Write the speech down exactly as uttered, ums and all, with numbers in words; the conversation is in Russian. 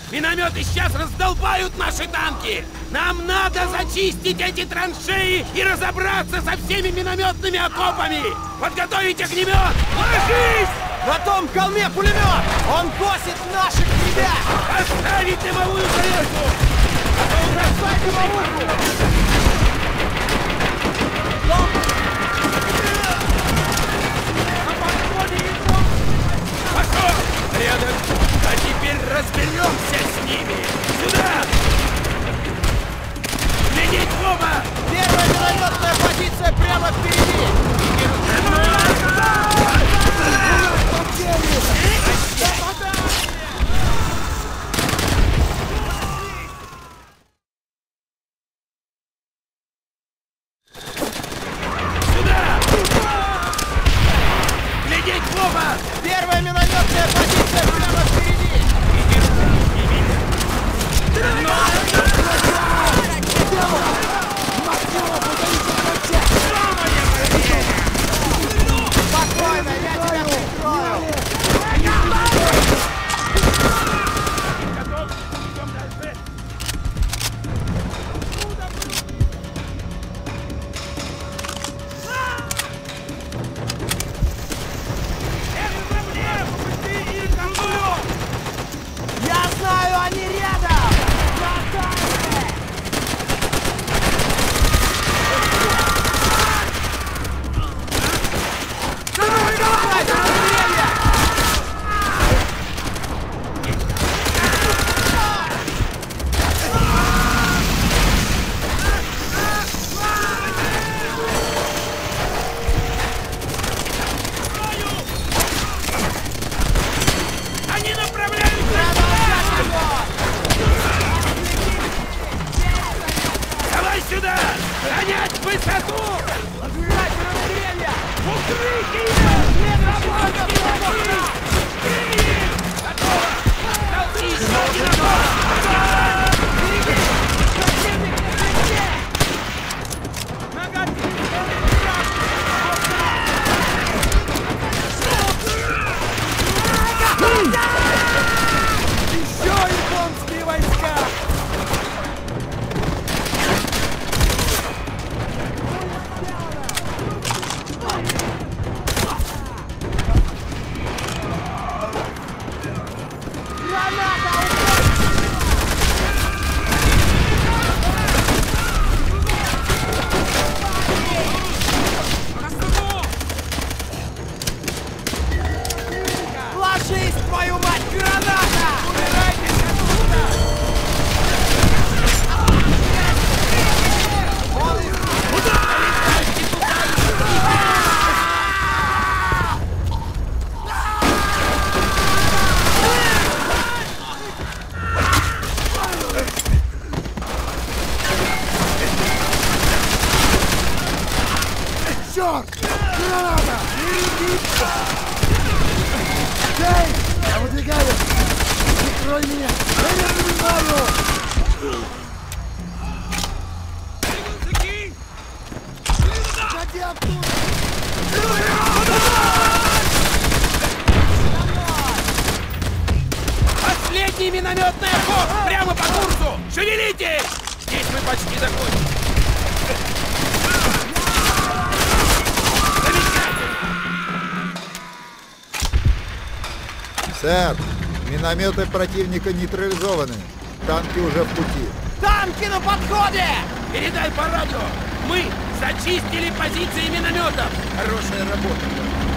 Минометы сейчас раздолбают наши танки! Нам надо зачистить эти траншеи и разобраться со всеми минометными окопами! Подготовить огнемет! Ложись! На том холме пулемет! Он косит наших ребят! Поставить дымовую завесу! Бросай дымовуху! Пошел! Рядом! А теперь разберемся с ними! Сюда! Глядеть в оба! Первая минометная позиция прямо впереди! Сюда! Глядеть в оба! Первая минометная позиция прямо впереди! Спокойно, я тебя прикрою! Я знаю, они рядом! Давай, давай, деревья! Они направляются! Давай сюда! Гонять высоту! Отбирать деревья! Укрыть ее! Работать! Готово! Толки еще один окоп! Еще японские войска! Ложись, твою мать, граната! Убирайтесь отсюда! Черт! Граната! Эй! Я выдвигаю! Прикрой меня! Я не понимаю! Уходи оттуда! Последний минометный окоп! Прямо по курсу! Шевелитесь! Здесь мы почти закончили. Сэр, минометы противника нейтрализованы. Танки уже в пути. Танки на подходе! Передай по радио! Мы зачистили позиции минометов! Хорошая работа!